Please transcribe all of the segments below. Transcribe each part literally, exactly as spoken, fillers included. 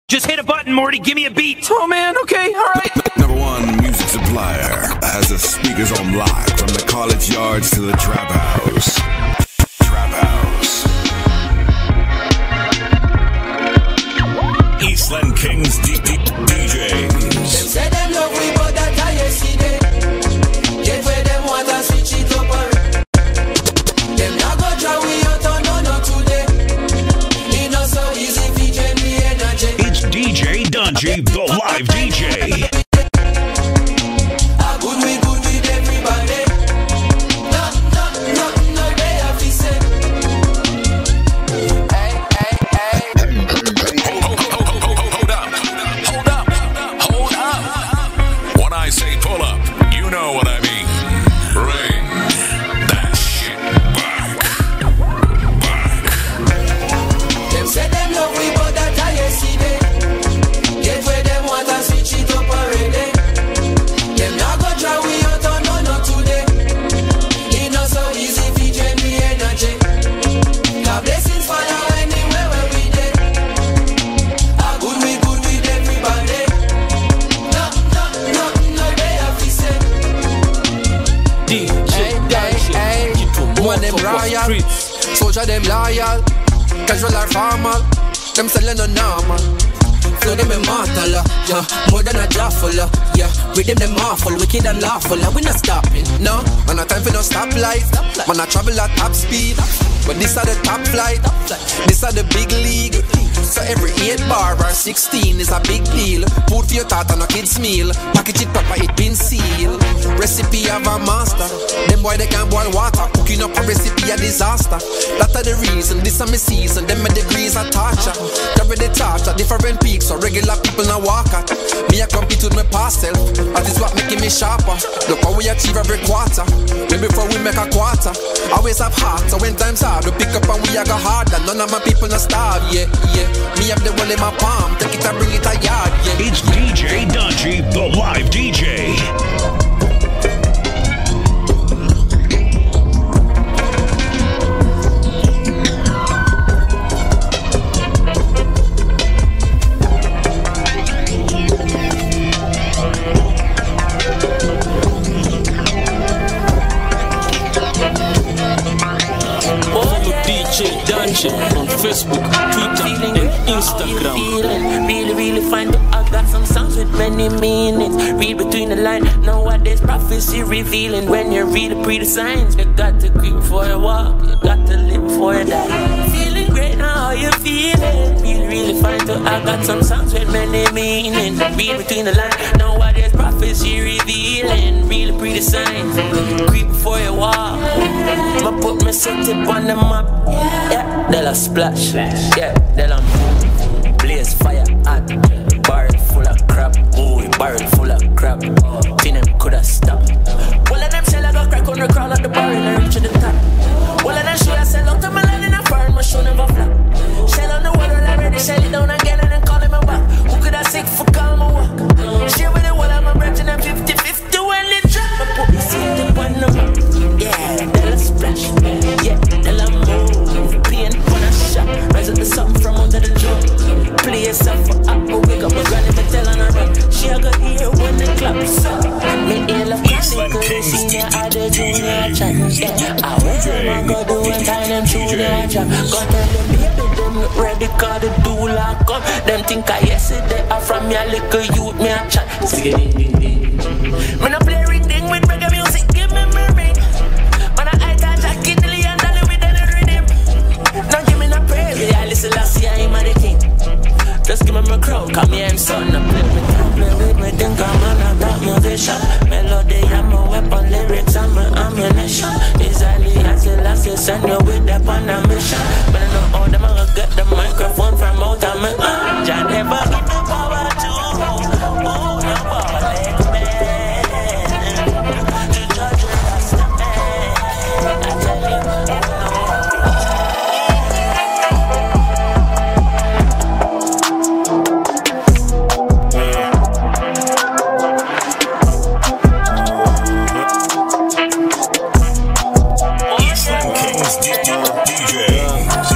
Just hit a button, Morty. Give me a beat. Oh, man. Okay. All right. Number one music supplier has the speakers on lock from the college yards to the trap house. Trap house. Eastland Kings D D Js. Them say them love we, but that I yesterday. Get where them want and switch it up. Them now go try we out on no no today. It not so easy if you drain the energy. It's D J Dungy, the live D J. Ah, good we good with everybody. No, no, no, no, they have to say. Hey, hey, hey. Hold up, hold up, hold up. When I say pull up, you know what I mean. Bring that shit back, back. Them say them love we, but that I yesterday. Get where them want and switch it up already. Them now go try we out on no no today. It not so easy if you drain the energy. God blessings follow anywhere where we dey. Ah, good we good with everybody. No, no, no, no, they have to say. D J Dungy. One them royal. Soldier them loyal. Casual or formal. Them selling no normal. Flow them immortal, uh, yeah, more than a jawful, uh, yeah. With them them awful, wicked and lawful, uh, we not stopping, no. Man, no time for no stoplight. Man, I travel at top speed, but this are the top flight. This are the big league. So every eight bar or sixteen is a big deal. Food for your thought and a kid's meal. Package it proper, it been sealed. Recipe of a master. Them boy they can't boil water. Cooking up a recipe a disaster. That are the reason, this are my season. Them my degrees are torture. Carry the torture, different peaks. So regular people now walk at. Me I compete with my past self. That is what making me sharper. Look how we achieve every quarter. When before we make a quarter. Always have heart, so when times hard, we pick up and we a go harder. None of my people not starve, yeah, yeah. Me have the one in my palm, take it and bring it a yard, yeah. It's D J Dungy, the live D J. On Facebook, Twitter, and Instagram. Feeling, really, really find it. I got some songs with many meanings. Read between the lines. Nowadays, prophecy revealing. When you read the pretty signs, you got to creep before you walk. You got to live before you die. Feeling great now, how you feeling? Really, really find it. I got some songs with many meanings. Read between the lines. Nowadays, prophecy revealing. Really pretty signs. Creep before you walk. I put my city on the map. Yeah, they'll splash. Yeah, they'll move. Blaze fire hot. Barrel full of crap. Ooh, barrel full of crap. Think them coulda stopped. All of them shell I got crack on the crawl of the barrel and reach to the top. All of them show I sell out to my land in a farm, my show never flop. Shell on the water already, shell it down again and then call him a back. Who could I sick for calm a walk? Share with the wall of my breath and I'm fifty fifty when it drop. I put my city on the map. Yeah, they'll splash. Yeah, they'll move. Pain on a shot. Rise up the something from under the drum. Play yourself for up, but wake up my granny to tell on her run. She a go hear when the claps up. Me ear love chronic, cause they see me at the junior chat. Yeah, I went home and go do and tie them through the job. Go tell them baby, them look ready, cause the do like come. Them think I yesterday, I from me a little youth, me a chat. Sing it, ding, ding, ding. When I play ring ding with reggae music, give me my ring. When I eye catch a kidney and dolly with any rhythm. Now give me no praise, yeah, listen, last year I'm the king. Just give me my crowd, come here and son. I play with them, play with me, think I'm an attack musician. Melody, I'm a weapon, lyrics, I'm an ammunition. Easily, I say, I say, send you with that on a mission. But I know all them, I gonna get the microphone from out of me. Uh, John never give no power to, oh, no power like me. To judge you, that's the man. I tell you, no. Eastland Kings D J.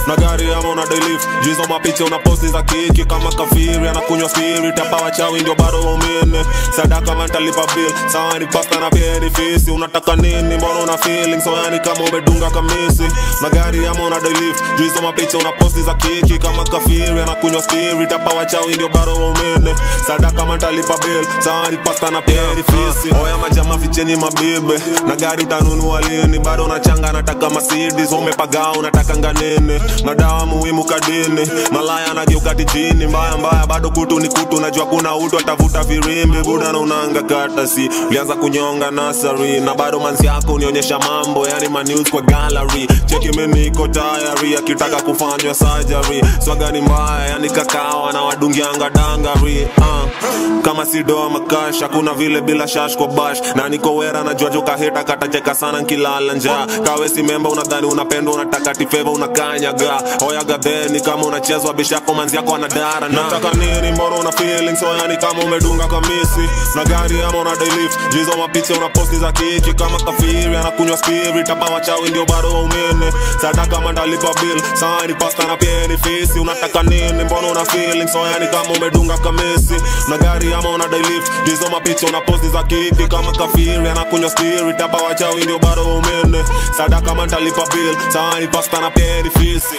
na gari ama una delift. Juizo mapicha una posti za kiki kama kafiri anakunywa spirit. Hapa wachawi ndio bado waumini. Sadaka mantalipa bill. Sawa ni pasta na pia ni fisi. Unataka nini mbona una feeling? So yani kama umedunga kamisi. Na gari ama una delift. Juizo mapicha una posti za kiki kama kafiri anakunywa spirit. Hapa wachawi ndio bado waumini. Sadaka mantalipa bill. Sawa ni pasta na pia ni fisi. Oya majama ficheni mabibe. Na gari utanunua lini? Bado unachanga nataka Mercedes. Umepaga unataka nganene. Na dawa muhimu kadini. Malaya na geuka tijini. Mbaya mbaya bado kutu ni kutu. Najua kuna utu atavuta virimbi. Buda na unanga katasi. Ulianza kunyonga nasari. Na bado manzi yako unionyesha mambo. Yani manews kwa gallery. Cheki mimi iko tayari. Akitaka kufanywa surgery. Swaga ni mbaya yani kakawa na wadungianga dangari. uh. Kama si doa makash. Hakuna vile bila shash kwa bash. Na niko wera na jua joka hita katacheka sana nkilala njaa. Kawe si memba unadhani unapendwa unataka tifeva unakanyaga. Oya gadheni kama unachezwa bishako manzi yako anadara. Nataka nini mbona una feeling? So yani kama umedunga kamisi. Na gari ama una delift. Jizo mapicha una posti za kiki kama kafiri anakunywa spirit. Hapa wachawi ndio bado waumini. Sadaka mandalipa bill. Sawa ni pasta na pia ni fisi. Unataka nini mbona una feeling? So yani kama umedunga kamisi. Na gari ama una delift. Jizo mapicha una posti za kiki kama kafiri anakunywa spirit. Hapa wachawi ndio bado waumini. Sadaka mandalipa bill. Sawa ni pasta na pia ni fisi.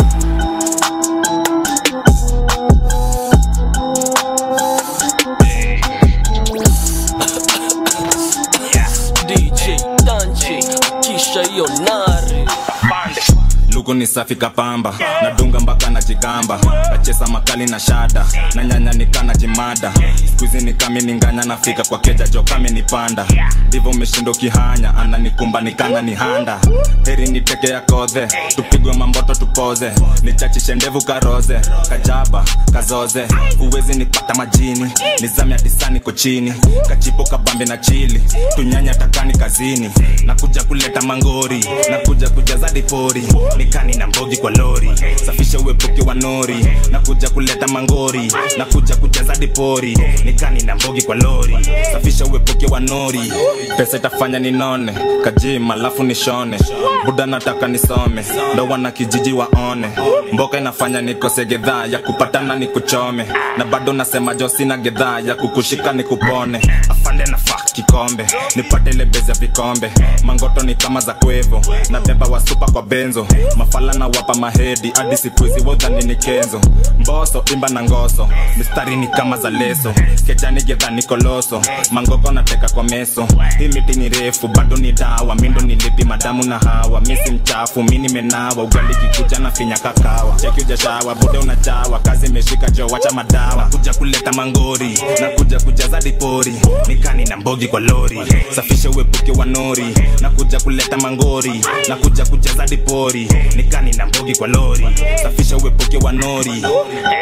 D J Danji kisha hiyo nari Luku ni safi kapamba, nadunga mpaka na jigamba. Nachesa makali na shada, na nyanya nikana jimada. Squeezy ni kami ninganya nafika kwa keja jo kami nipanda. Divo meshindo kihanya, ananikumba nikana ni handa. Heri ni peke ya kodhe, tupigwe mamboto tupoze. Nichachishe ndevu karoze, kajaba, kazoze. Uwezi nipata majini, nizami atisani kochini. Kachipo kabambe na chili, tunyanya takani kazini. Nakuja kuleta mangori, nakuja kujaza dipori. Nikani na mbogi kwa lori, safisha uepuke wa nori. Nakuja kuleta mangori, nakuja kujaza dipori. Nikani na mbogi kwa lori, safisha uepuke wa nori. Pesa itafanya ninone, kajima lafu nishone. Buda nataka nisome, ndo wana kijiji waone. Mboka inafanya nikose gedhaa ya kupatana nikuchome. Na bado nasema jo sina gedhaa ya kukushika nikupone. Afande na fuck kikombe, nipate lebeza vikombe. Mangoto ni kama za kwevo, na beba wa super kwa benzo. Mafala na wapa mahedi, adi sikuizi woza nini kenzo. Mboso, imba na ngoso, mistari ni kama za leso. Kejani gedha ni koloso, mangoko nateka kwa meso. Hii miti ni refu, bado ni dawa, mindo ni lipi madamu na hawa. Misi mchafu, mini menawa, ugali kikuja na finya kakawa. Cheki ujashawa, bude unachawa, kazi meshika jo wacha madawa. Kuja kuleta mangori, na kuja kujaza dipori. Nikani na mbogi kwa lori, safisha uepuke wa nori. Na kuja kuleta mangori, na kuja kujaza dipori. Nikani na mbogi kwa lori, safisha uepuke wa nori. Yeah,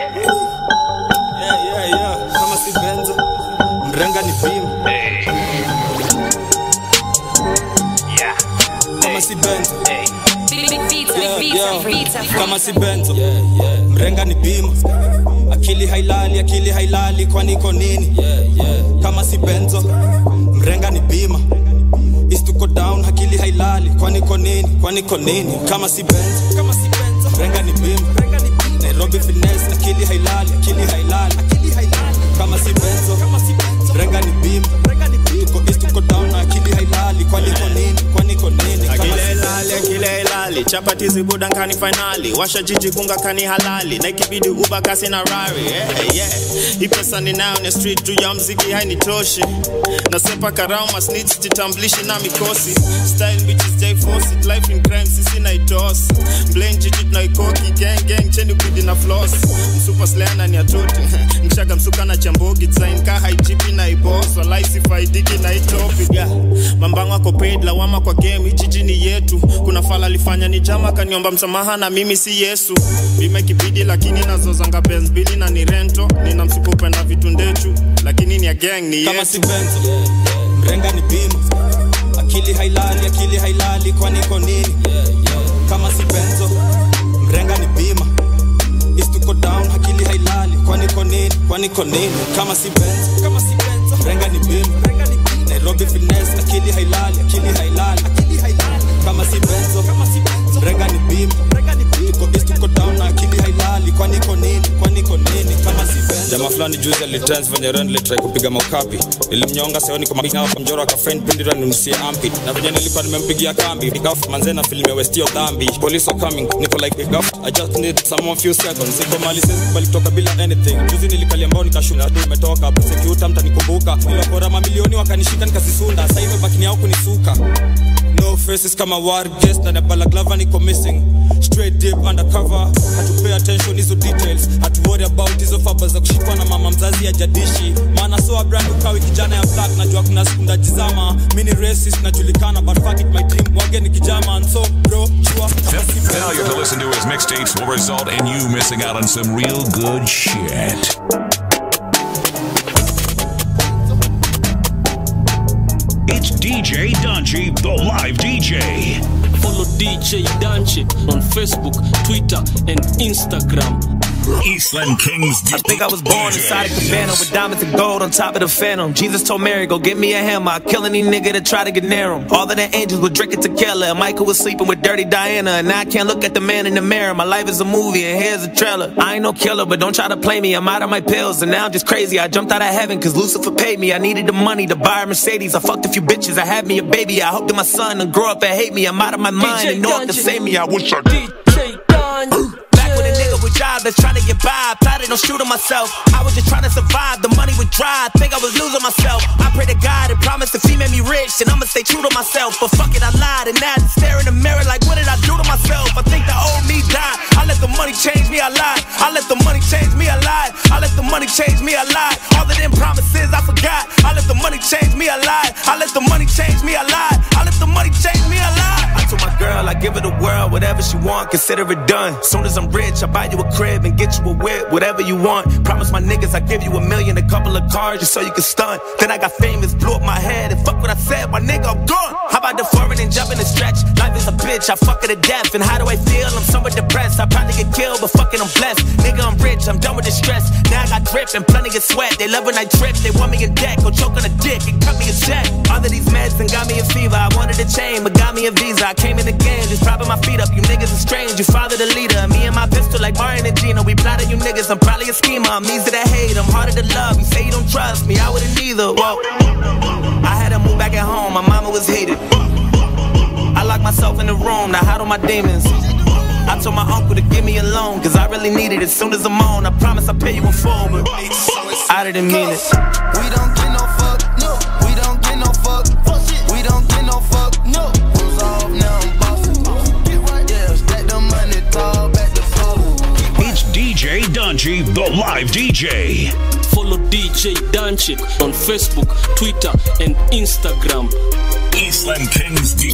yeah, yeah, kama si benzo, mrenga ni pima. Yeah. Kama si benzo, yeah, yeah. Kama si benzo, yeah, yeah. Mrenga ni pima. Akili hailali, akili hailali, kwa niko nini? Yeah, yeah. Kama si benzo, mrenga ni pima. Is to go down, akili hailali, kwa niko nini? Kwa niko nini? Kama si benzo, kama si benzo, mrenga ni pima. Nairobi finesse, akili hailali, akili hailali, akili hailali. Kama si benzo, kama si benzo, mrenga ni pima. Tuko is to go down, akili hailali, kwa niko nini? Kwa niko nini? Akili hailali, akili hailali. Chapati zibuda nkani finali. Washa jiji kunga kani halali. Na ikibidi uba kasi na rari. Yeah, yeah. Hii pesa ni nayo ni street tu ya mziki hainitoshi. Nasepa karao masnitch titamblishi na mikosi. Style bitches jay force it. Life in crime sisi na itosi. Blame jiji tunaikoki. Gang gang cheni upidi na floss. Msupa slayana ni atoti. Mshaka msuka na chambogi. Design ka haijipi na iboss. Walai sifaidiki na itopi. Yeah. Mambango wako paid lawama kwa game. Hii jiji ni yetu. Kuna fala lifanya ni jama kaniomba msamaha na mimi si Yesu. Bima kibidi lakini nazozanga Benz bili na ni rento. Nina msupa upenda vitu ndechu lakini ni ya gang ni yetu. Kama si benzo, yeah, yeah. Mrenga ni pima. Akili hailali, akili hailali, kwa niko nini? Yeah, yeah. Kama si benzo, mrenga ni pima. Is to go down, akili hailali, kwa niko nini? Kwa niko nini? Kama si benzo, kama si benzo, mrenga ni pima. Nairobi finesse, akili hailali, akili hailali, akili hailali. Kama si benzo, kama si benzo, mrenga ni pima. tuko east tuko down na akili hailali kwani iko nini kwani iko nini kama si Benz. Jamaa fulani juzi alitrans venye run le try kupiga maukapi. Nilimnyonga seoni kwa makina kwa mjoro akafind pindira nunusie ampi. Na venye nilipa nimempigia kambi. Nikaf manzena filime westio dhambi. Police are coming, niko like big up. I just need someone few seconds. Siko mali sisi bali kutoka bila anything. Juzi nilikali ambao nikashuna tu umetoka. Security mtanikumbuka. Nilipora mamilioni wakanishika nikasisunda. Sasa hivi bakini yao kunisuka. No faces kama war guest na nebala glava niko missing. Straight deep undercover. Had to pay attention hizo details. Had to worry about hizo fabas za kushikwa na mama mzazi ya jadishi. Maana so a brand ukawi kijana ya black najua kuna siku ndajizama. Mini racist najulikana but fuck it my team wage ni kijama and so bro chua. Failure to listen to his mixtapes will result in you missing out on some real good shit. It's D J Dungy, the live D J. Follow D J Dungy on Facebook, Twitter, and Instagram. Eastland Kings. I think I was born inside a cabana with diamonds and gold on top of the phantom. Jesus told Mary, go get me a hammer. I'll kill any nigga that try to get near him. All of the angels were drinking tequila, and Michael was sleeping with dirty Diana. And now I can't look at the man in the mirror. My life is a movie, and here's a trailer. I ain't no killer, but don't try to play me. I'm out of my pills, and now I'm just crazy. I jumped out of heaven, cause Lucifer paid me. I needed the money to buy a Mercedes. I fucked a few bitches, I had me a baby. I hope that my son will grow up and hate me. I'm out of my mind and know it to save me. I wish I did. D J Dungy. Job that's trying to get by, plotted on shooting myself. I was just trying to survive, the money was dry, I think I was losing myself. I pray to God and promised if he made me rich, and I'ma stay true to myself. But fuck it, I lied, and now I just stare in the mirror like, what did I do to myself? I think the old me died. I let the money change me, I lied. I let the money change me, I lied. I let the money change me, I lied. All of them promises I forgot. I let the money change me, I lied. I let the money change me, I lied. I let the money change me, I lied. I told my girl I give her the world, whatever she want, consider it done. Soon as I'm rich, I buy you a crib and get you a whip, whatever you want. Promise my niggas I give you a million, a couple of cars just so you can stunt. Then I got famous, blew up my head, and fuck what I said, my nigga, I'm gone. How about the foreign and jumping and stretch? Life is a bitch, I fuck her to death. And how do I feel? I'm somewhat depressed. I probably get killed, but fucking I'm blessed. Nigga, I'm rich, I'm done with the stress. Now I got drip and plenty of sweat. They love when I trip, they want me in debt. Go choke on a dick and cut me a check. All of these meds and got me a fever. I wanted a chain, but got me a visa. I came in the game, just propping my feet up. You niggas are strange, you father the leader. Me and my pistol like Mario and Gino. We plotted you niggas, I'm probably a schemer. I'm easy to hate, I'm harder to love. You say you don't trust me, I wouldn't either. Whoa. I had to move back at home, my mama was heated. I locked myself in the room, now hide all my demons. I told my uncle to give me a loan, cause I really need it as soon as I'm on. I promise I'll pay you in full, but I didn't mean it. We don't get no fuck, no. We don't get no fuck. We don't get no fuck, no. Who's off now, I'm bossing. Yeah, stack the money, tall back the floor. It's D J Dungy, the live D J. Follow D J Dungy on Facebook, Twitter, and Instagram. Eastland Kings D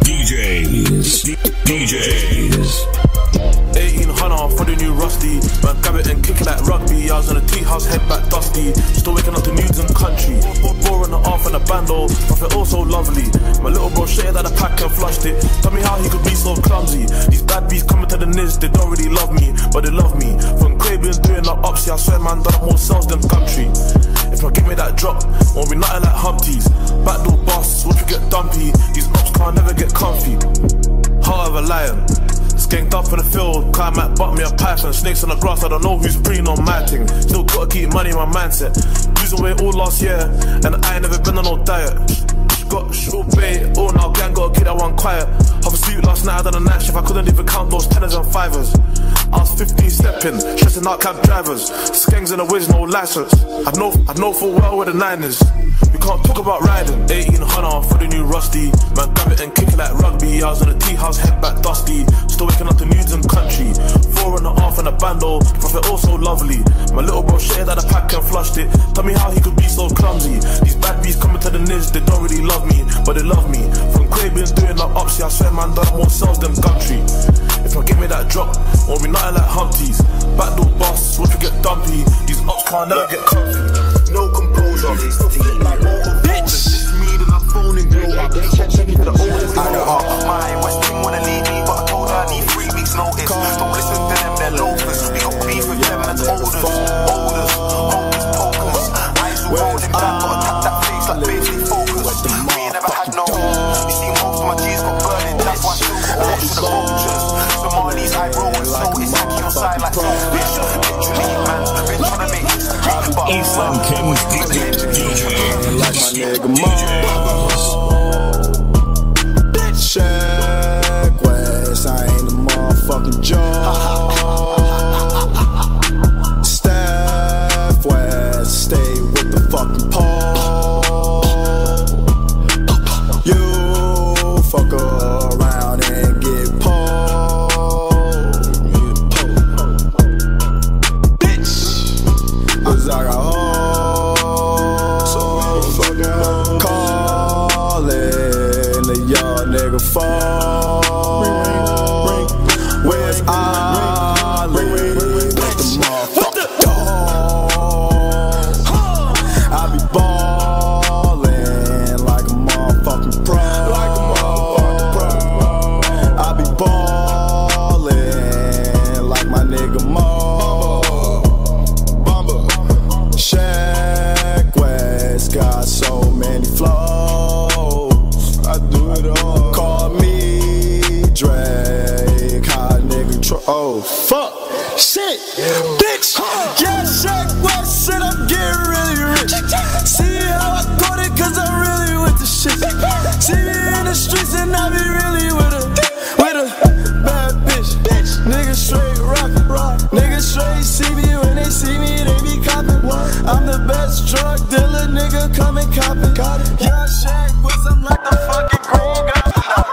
Js. D Js. eighteen hundred for the new Rusty. Man, grab it and kick it like rugby. I was on a tea house, head back dusty. Still waking up to news and country. Four on the off and a bando. Profit also lovely. My little bro shared that the pack and flushed it. Tell me how he could be so clumsy. These bad bees coming to the niz, they don't really love me, but they love me. From Caribbean doing the ups, yeah, I swear man done more sales than country. If I give me that drop, won't be nothing like Humpties. Backdoor boss, watch you get dumpy. These ups can't never get comfy. Heart of a lion. Skanked up in the field, climb at butt me a python. Snakes on the grass, I don't know who's preying on my thing. Still gotta keep money in my mindset. Losing weight all last year, and I ain't never been on no diet. Got short bait, all now gang gotta keep that one quiet. Have a sleep last night, I done a night shift, I couldn't even count those tenors and fivers. I was fifteen stepping, stressing out cab drivers. Skanks in the whiz, no license. I know, I know full well where the nine is. We can't talk about riding. eighteen hundred for the new Rusty. Man, grab it and kick it like rugby. I was on a tea house, head back dusty. Still waking up to news and country. Four and a half and a bando. Profit also lovely. My little bro shared that the pack and flushed it. Tell me how he could be so clumsy. These bad bees coming to the niz, they don't really love me, but they love me. From Caribbean doing the ups, yeah, I swear man done more sales than country. If I give me that drop, won't be nothing like Humpties. Backdoor boss, watch you get dumpy. These ups can't never get comfy. No composure, like bitch. Me then I'm phoning you. I check the oldest. I got my West team wanna leave me, but I told her I need three weeks notice. Don't listen to them, they're loafers. We got beef with them and olders, olders, homies, pokers. Eyes all rolling back, gotta tap that face like Bailey Focus. We ain't never had no. You see most of my G's got burning, that's why I still got all the vultures. Somali's high rollers, side like bitch. Man, the bitch wanna make Eastland Kings D J. Like my nigga Mo. Check West, I ain't a motherfucking joke. Steph West, stay with the fucking pole. You fuck around and get pulled. Bitch, cause I got hoes. So fucking callin' the young nigga phone. Where's Ollie? Let the motherfucker go. I be ballin' like a motherfucking pro. I be ballin' like my nigga Mo. Shaq West got so many flows. I do it all. Call me Drake, hot nigga tro- oh fuck, shit, bitch. Yeah, Shaq West said I'm getting really rich. See how I got it, cause I'm really with the shit. See me in the streets and I be really with a, with a bad bitch. Niggas straight rockin', niggas straight see me when they see me, they be coppin'. I'm the best drug dealer, nigga, come and coppin'. Yeah, Shaq West, I'm like the fucking green guy.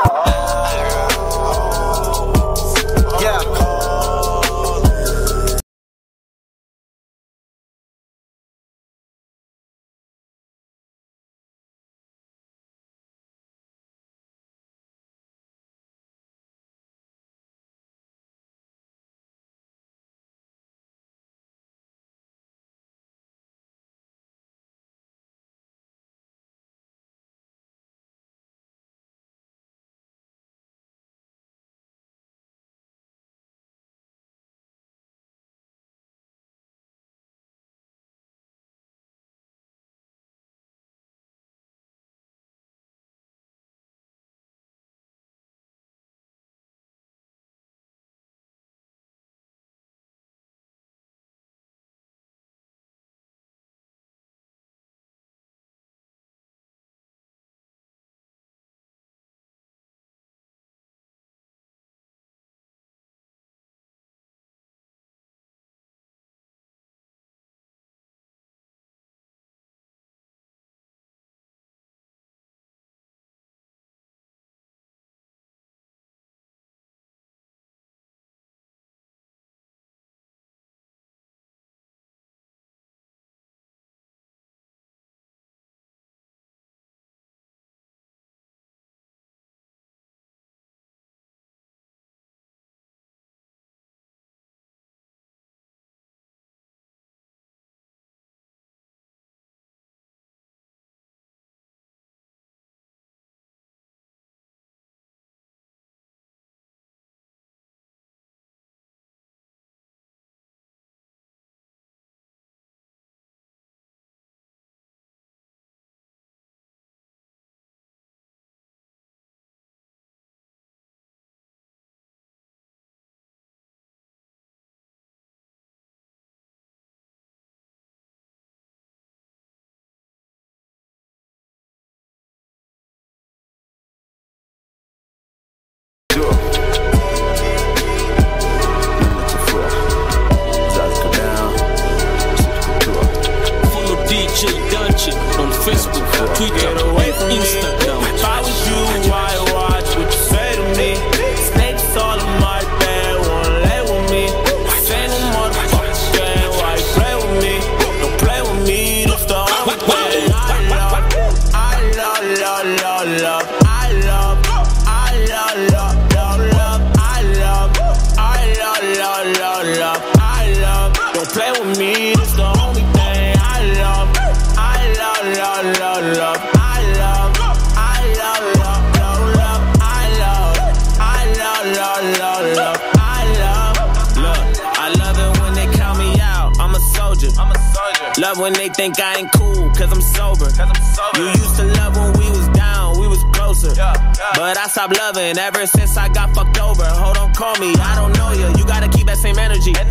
On Facebook, Twitter, and Instagram. If I was you, why watch what you say to me? Snakes all in my bed, wanna lay with me. Same motherfuckers, why you play with me? Don't play with me, that's the only thing I love. I love, love, love, love. I love, I love, love, love, love. I love, I love, love, love, love. I love, don't play with me, that's the only thing I love. I love, love, love, love. I love, I love, love, love, love. I love, I love, love, love, love. I love, look, I love it when they count me out. I'm a soldier. I'm a soldier. Love when they think I ain't cool, cause I'm sober. Cause I'm sober. You used to love when we was down, we was closer. Yeah, yeah. But I stopped loving ever since I got fucked over. Hold on, call me, I don't know you. You gotta keep that same energy. energy.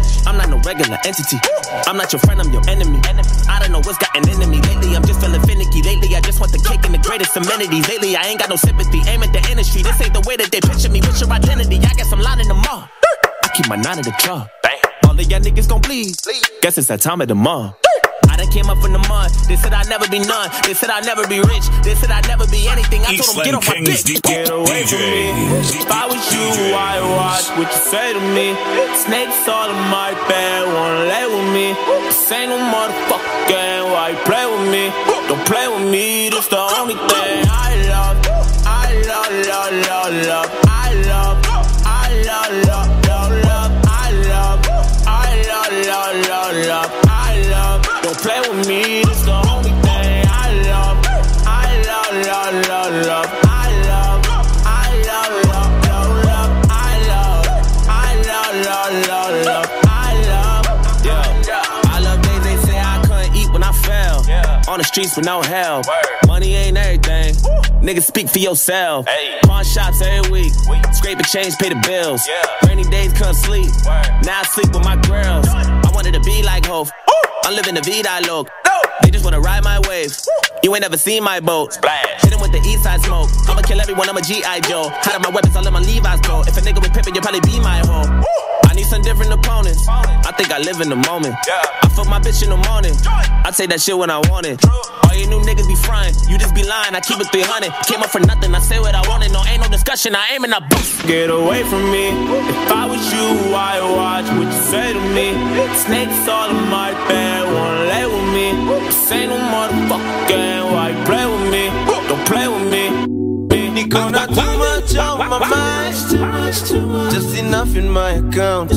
regular entity. I'm not your friend, I'm your enemy. I don't know what's gotten into me. Lately, I'm just feeling finicky. Lately, I just want the cake and the greatest amenities. Lately, I ain't got no sympathy. Aim at the industry. This ain't the way that they picture me. What's your identity? I guess I'm lining them all. I keep my nine in the jar. All of y'all niggas gon' bleed. Guess it's that time of the month. I done came up from the mud. They said I'd never be none. They said I'd never be rich. They said I'd never be anything. I told them get off my dick. Get away from me. If I was you, I'd watch what you say to me. Snakes all in my bed, wanna lay with me. This ain't no motherfucking game. Why you play with me? Don't play with me. This the only thing I love. I love, love, love, love. I love, I love, love, love, love. I love, I love, love, love, love. Don't play with me, this the only thing I love. I love, love, love, love. I love, I love, love, love, love. I love, I love, love, love, love. I love, yeah. I love days they say I couldn't eat when I fell. On the streets with no help. Money ain't everything. Niggas speak for yourself. Pawn shops every week. Scrape a change, pay the bills. Rainy days, couldn't sleep. Now I sleep with my girls. I wanted to be like Hov. I'm living the vida loc. They just wanna ride my wave. You ain't never seen my boat. Hit him with the east side smoke. I'ma kill everyone, I'm a G I Joe. Hide up my weapons, I'll let my Levi's go. If a nigga with pimpin', you'll probably be my hoe. I need some different opponents. I think I live in the moment. I fuck my bitch in the morning. I take that shit when I want it. All you new niggas be frying. You just be lying, I keep it three hundred. Came up for nothing, I say what I wanted. No, ain't no discussion, I aim and I boost. Get away from me. If I was you, I'd watch what you say to me. Snakes all in my bed, wanna lay with me. This ain't no motherfucking game. Why you play with me? Don't play with me. Niko na too much on my mind. Just enough in my account.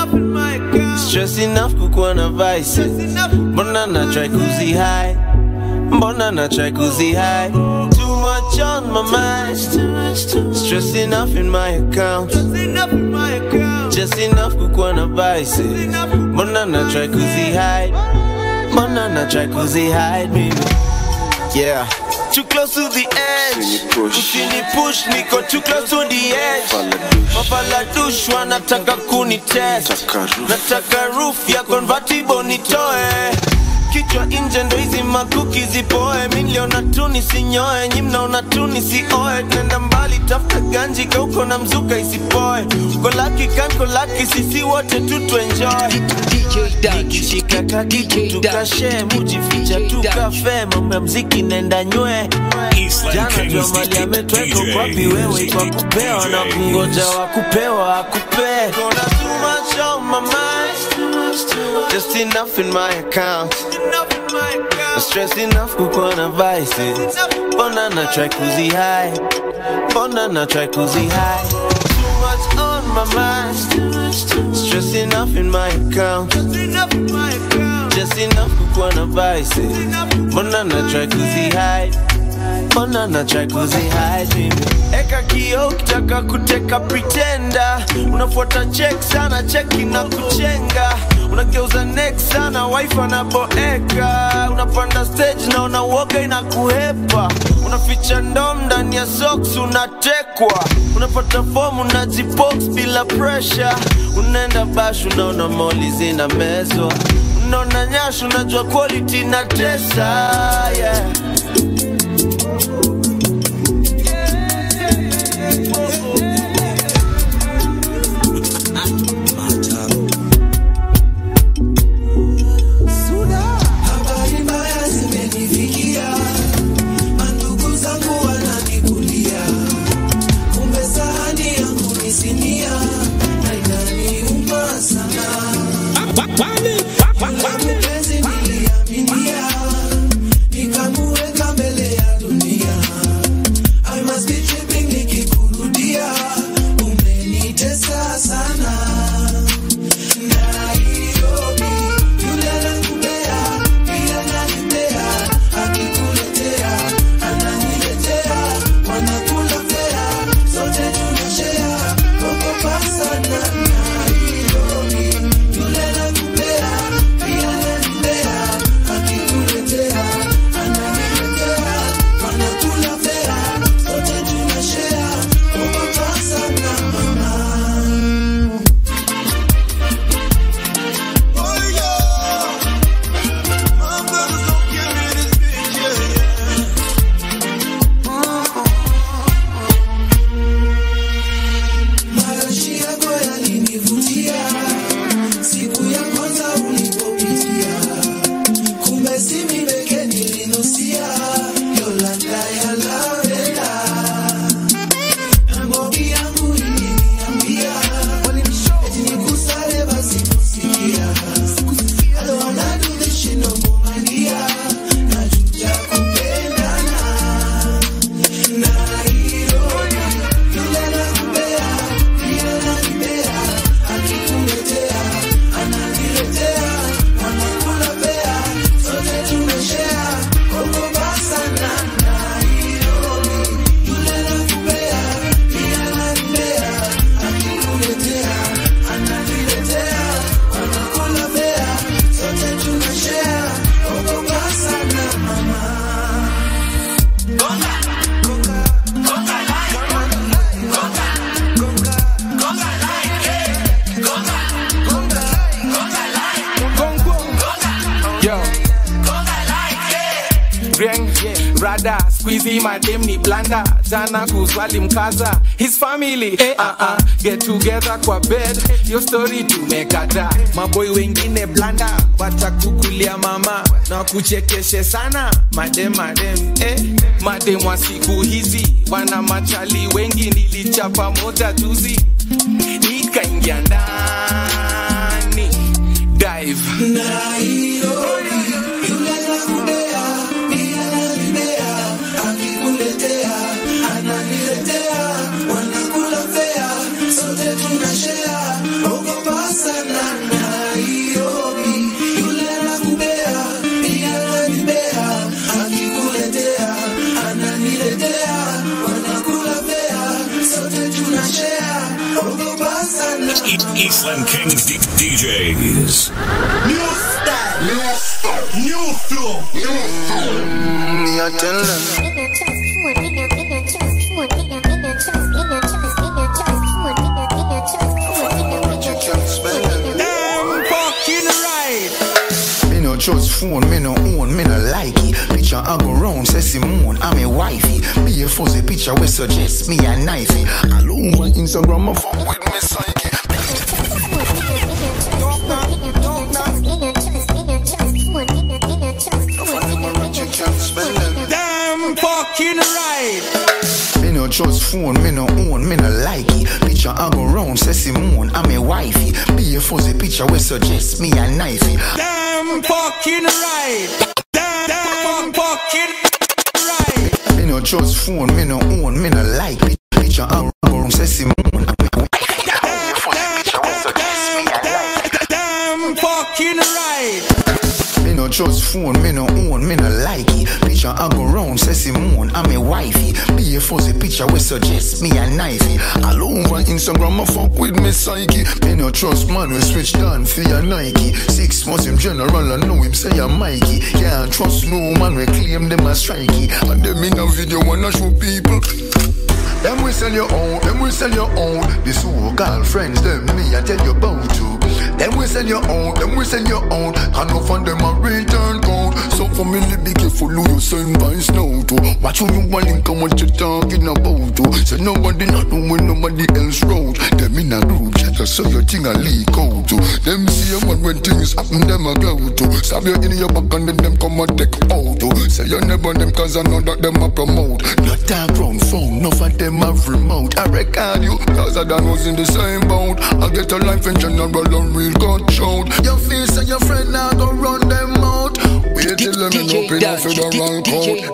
Stress enough kukuwa na vice. Mbona na try kuzi high. Mbona na try kuzi high. Too much on my mind. Stress enough in my account. Just enough kukuwa na vice. Mbona na try kuzi high. Mbona na try kuzi high, baby. Yeah. Too close to the edge. Usini push, niko too close to the edge. Mafala dush wanataka kuni test. Nataka roof ya convertible nitoe. Kichwa inje ndo hizi makuki zipoe. Miliona tu nisinyoe, nyi mnaona tu nisioe. Nenda mbali tafuta ganji kauko na mzuka isipoe. Uko laki kanko laki sisi wote tu tu enjoy. Nikishika kakitu tukashe, mujificha tukafe. Mambo ya mziki nenda nywe. Jana jua mali ametweko kwapi wewe kwa kupewa. Na kungoja wa kupewa akupe. Gonna too much on my mind. Just enough in my account. Stress enough kukuwa na vices. Mbona na try kuzi high. Mbona na try kuzi high. Too much on my mind. Stress enough in my account. Just enough kukuwa na vices. Mbona na try kuzi high. Mbona na try kuzi high, baby. Eka kioo kitaka kuteka pretender. Unafuata check sana, check ina kuchenga. Unageuza next sana, wife anaboeka. Unapanda stage na unawoga inakuhepa. Unaficha ndom ndani ya socks unatekwa. Unapata form unajibox bila pressure. Unaenda bash unaona moli zina mezwa. Unaona nyash unajua quality na tesa, yeah. siku ya kwanza ulipopitia, kumbe si mimi pekee nilinusia Yolanda ya lavenda. Mbogi yangu iliniambia eti nikusale basi kusikia. I don't wanna do this shit no more my dear. Najuta kupendana na hilo yule nakupea, yule nanibea, akikuletea ananiletea, anakula bea, sote tumeshare ogopa sana na hilo yule nakupea, yule nanibea, akikuletea ananiletea, anakula bea, sote tumeshare ogopa sana mama. Gonga, gonga, gonga like, gonga, gonga, gonga like, gonga, gonga, gonga like, gonga, Yo, gonga like. Ring, Rada, squeezy madem ni blanda. Jana kuzwali mkaza, his family eh, uh -uh. Get together kwa bed, your story tumekata. Maboy wengine blanda, watakukulia mama na kuchekeshe sana. Madem madem eh, madem wa siku hizi wana machali wengi. Nilichapa moja juzi nikaingia ndani dive Na hilo yule nakupea, yule nanibea, akikuletea ananiletea, wanakula fea, sote tunashare ogopa sana. Na hilo yule nakupea, yule nanibea, akikuletea ananiletea, wanakula fea, sote tunashare ogopa sana. Eastland Kings D- DJs. New style, new style, new flow, new flow. Me I tell them. Damn fucking right. Me no trust phone, me no own, me no like it. Picture I go round, say Simone, I'm a wifey. Be a fuzzy picture we suggest me a knifey. All over Instagram, I fuck with me psyche. Damn fucking right. Me no trust phone, me no own, me no like it. Picture I go round, say Simone, I'm a wifey. Be a fuzzy picture we suggest me a knifey. Damn fucking right. Damn, damn fucking right. Me no trust phone, me no own, me no like it. Picture I go round, say Simone, I'm a wifey. Be a fuzzy picture we suggest me a knifey. Damn fucking right. Me no trust phone, me no own, me no like it. Picture I go round, say Simone, I'm a wifey. Be a fuzzy picture we suggest me a knifey. All over Instagram, I fuck with me psyche. Me no trust man, we switch down for your Nike. Six months him general, I know him say I'm Mikey. Can't trust no man, we claim them as strikey. And them in a video wanna show people. Them we sell your own, them we sell your own. This whole girlfriends, them me I tell you about to. Them we sell your own, them we sell your own. And no fund them a return code. So for me, be careful who you send by snow to. Watch who you want link and what you talking about to. So nobody not know when nobody else wrote. Them in a group chat, so your thing a leak out to. Them see you when things happen, them a go to. Stab you in your back and then them come and take out to. Say you never them cause I know that them a promote. Not that ground phone, no for them have remote. I record you, cause I done was in the same boat. I get a life in general and real got showed. Your face and your friend now go run them out. Wait till them in up in for the wrong code.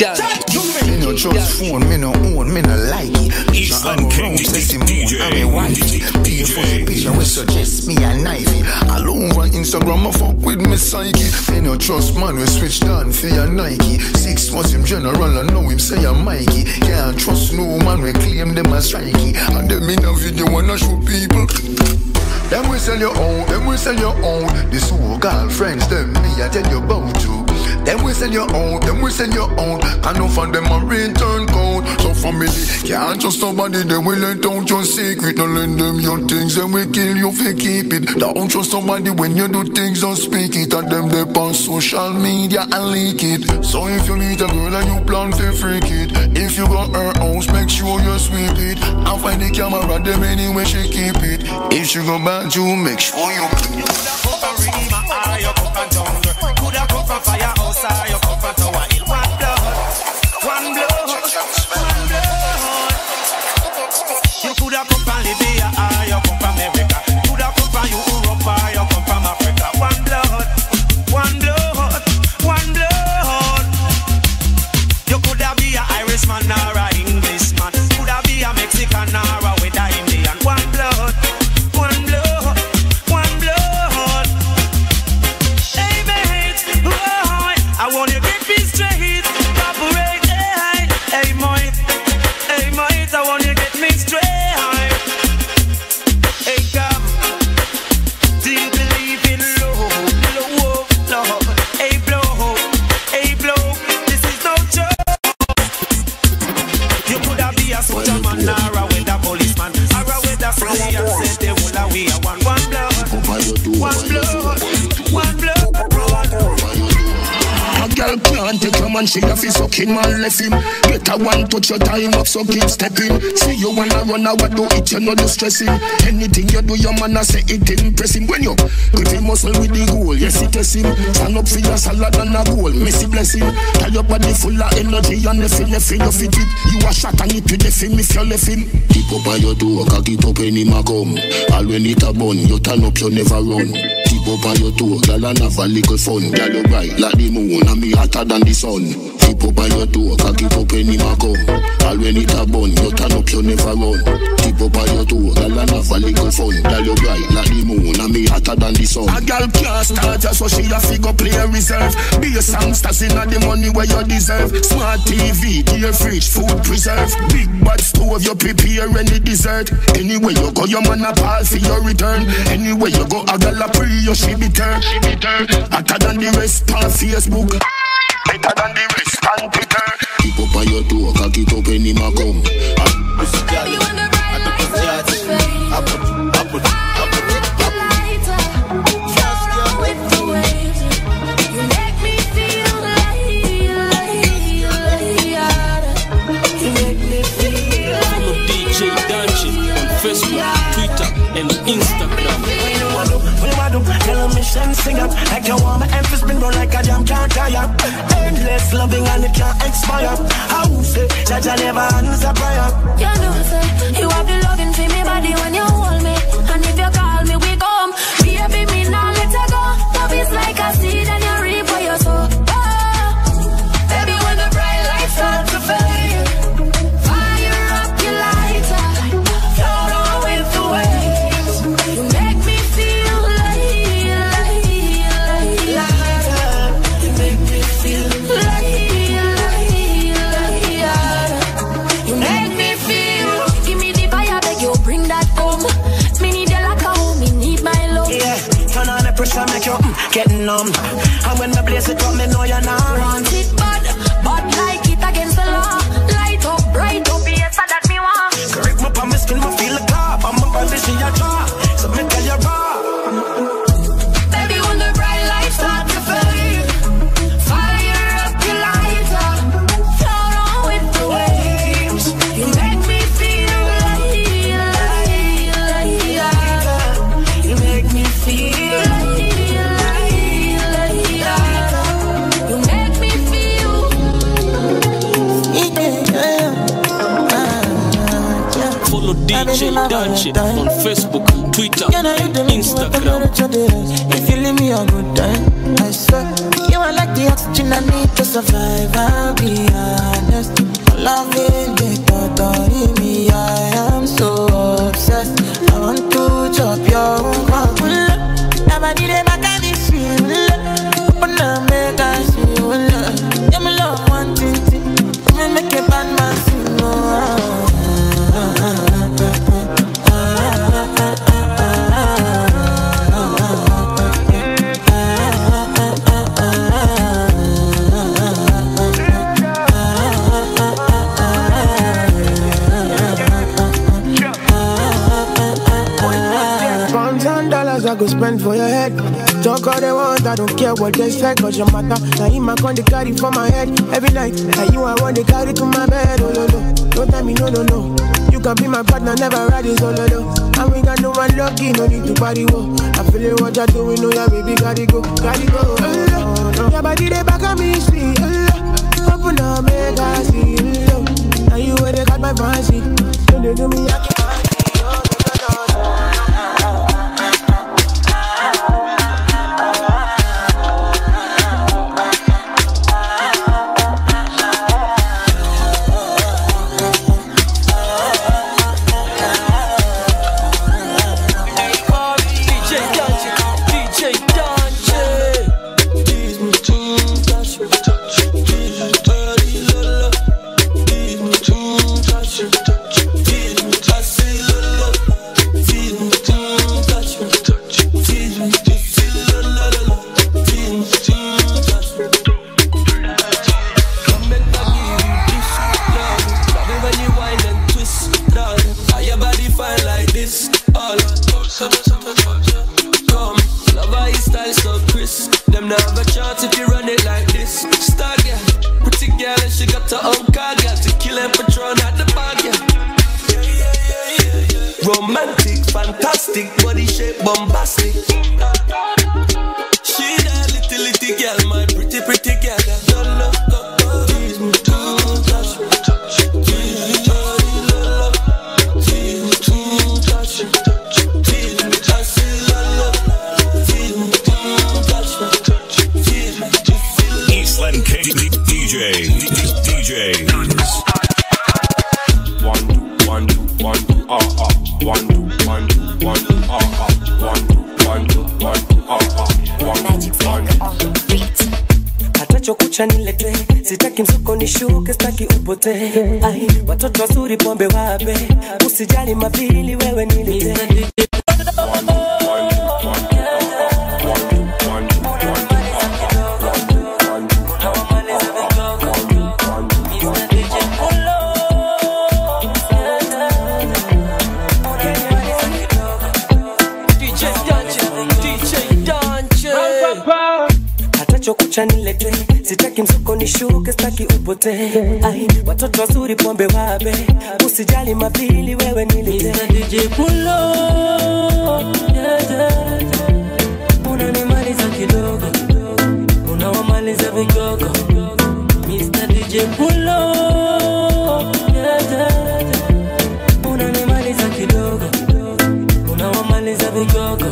Me no trust phone, me no own, me no like it. Eastland Kings D J. I'm a wifey. Be a fuzzy picture we suggest me a knifey. All over Instagram I fuck with me psyche. Me no trust man we switch down for your Nike. Six months him general I know him say I'm Mikey. Can't trust no man we claim them as strikey. And them in a video wanna show people. Them we sell your own, them we sell your own. This whole girlfriends, them me I tell you about to. Them we sell your own, them we sell your own. Can no find them a return code. So family, can't trust somebody, them we let out your secret. Don't lend them your things, then we kill you if you keep it. Don't trust somebody when you do things, don't speak it. And them they on social media and leak it. So if you meet a girl and you plan to freak it, if you got her house, make sure you sweep it. And find the camera, them anywhere she keep it. If she go back, you make sure you One blood, one blood, blood. A girl can't take your man, she have to suck him and left him. Get a one touch your time up, so keep stepping. See you wanna run out, do it, you know the stressing. Anything you do, your man a say it impressing. When you give him muscle with the goal, yes it is him. Stand up for your salad and a goal, messy blessing. Tell your body full of energy and the feel, the feel, you fit it. You a shot and it with the film if you left him. Keep up by your door, cock it up any ma come. All when it a bun, you turn up, you never run. Keep up by your door, girl and have a little fun. Girl you bright like the moon and me hotter than the sun. Keep up by your door, cock it up any ma come. All when it a bun, you turn up, you never run. Keep up by your door, girl and have a little fun. Girl you bright like the moon and me hotter than the sun. A girl can't start just so she a figure play a reserve. Be a songsters in the money where you deserve. Smart T V, dear fridge, food preserve. Big bad stove, you prepare any dessert. Anywhere you go, your man a pal for your return. Anywhere you go, a girl a pre, you she be turn. She be turn. Hotter than the rest on Facebook. Better than the rest on Twitter. Keep up on your door, cock it up any ma come. Baby, when the bright lights start to fade, I put, I put, I put it lighter. Float on with the waves. You make me feel like, like, like, you make me feel like. Follow D J Danchi on Facebook, Twitter, and Instagram. Tell a mission, sing up like you want my emphasis been run like a jam can't tire. Endless loving and it can't expire. How say that I never answer prayer. You know, say you have the loving for me body when you hold me, and if you call me, we come. Baby, me now let her go. Love is like a seed and you reap what you sow. Oh, baby, when the bright lights start to fade, fire up your lighter, float on with the waves. You make me feel like, like, like, lighter. You make me feel like, like, like, you make me feel. Give me the fire, beg you bring that home. Me need you like a home, me need my love. Yeah, turn on the pressure, make you mm, get numb. And when the blaze it up, me know you're not run. Want it bad, but like it against the law. Light up, bright up, yes, that me want. Grip me on my skin, me feel the cop. I'm up on this in your jaw, so me tell you raw. Baby, when the bright lights start to fade, fire up your lighter, float on with the waves. You make me feel like, like, like, like, you make me feel like, like, like, you make me feel. Follow D J Danchi on Facebook, Twitter, and Instagram. If you leave me a good time, I swear you are like the oxygen I need to survive. I'll be honest. Loving the thought of me, I am so obsessed. I want to chop your heart. Nobody there back at this field. Open up, make us feel love. Yeah, me love one thing. Me make a bad man sing. Oh, I go spend for your head. Talk all they want, I don't care what they say. Cause your matter, now in my con they carry for my head every night. And you I want to carry to my bed. Oh no no, don't tell me no no no. You can be my partner, never ride it solo no. And we got no one lucky, no need to party wo. I feel it what you're doing, no yeah baby, gotta go, gotta go. Oh, no, no. Your body they back at me, sweet. Oh, open up, make I see. Oh, now you where they got my fancy. Don't they do me, I can't. not have a chance if you run it like this. Star girl, pretty girl, and she got her own car, got to kill and patron at the bar, girl. Romantic, fantastic, body shape bombastic. She that little little girl, my pretty pretty girl. Your love, tease me, touch me, tease me, love, tease me, touch me, tease me, I say love, tease me, touch me, tease me. Eastland K D J, D J. One two, one two, one two, ah ah. One two, one two, one two, ah ah. One two, one two, one two, ah ah. One two, one two. Hata chokucha nilete, sitaki msuko nishuke, sitaki upote. Ai, watoto wazuri pombe wape, usijali mapili wewe nilete. Chokucha nilete, sitaki msuko nishuke, sitaki upote. Ai, watoto wazuri pombe wape, usijali mapili wewe nilete. Mister D J pull up, yeah, yeah. Unanimaliza kidogo, unawamaliza vigogo. Mister D J pull up, yeah, yeah. Unanimaliza kidogo, unawamaliza vigogo.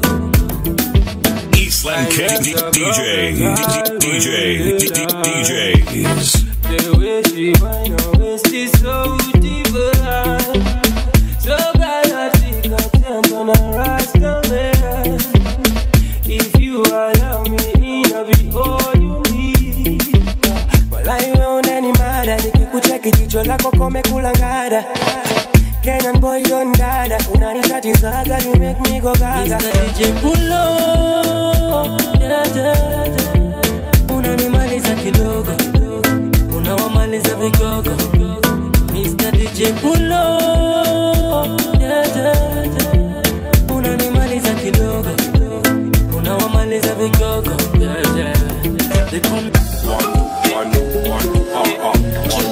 Eastland K D J, D J, D Js. The way she whine her waist is so divine. So bad I think I can't on a rasta man. If you allow me in, I'll be all you need. Well, I won't any matter. Nikikucheki jicho lako kome kulangada. Kenyan boy don't dada. Unanitatizaga, you make me go gaga. Mister D J pull up, yeah, yeah, yeah. Unanimaliza kidogo, unawamaliza vigogo. Mister D J pull up, yeah, yeah, yeah. Unanimaliza kidogo, unawamaliza vigogo. Yeah, yeah. They call me one, one, one, uh, uh.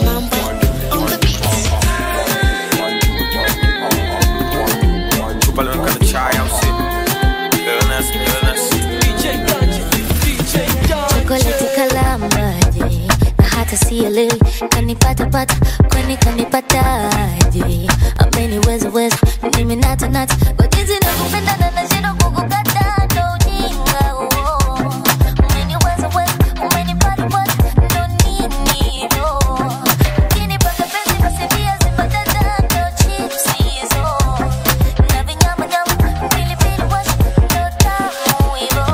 Chocolate kalamaje na hata sielewi kanipata pata kwani kanipataje. Ameniweza weza mimi nata nata kwa jinsi nakupenda na nashinda kukukata ndo ujinga oh. Umeniweza weza umenipata pata ndo nini no. Ukinipaka penzi basi pia zipatata ndo chips hizo. Na vinyama nyama pilipili washa ndo tamu hivo.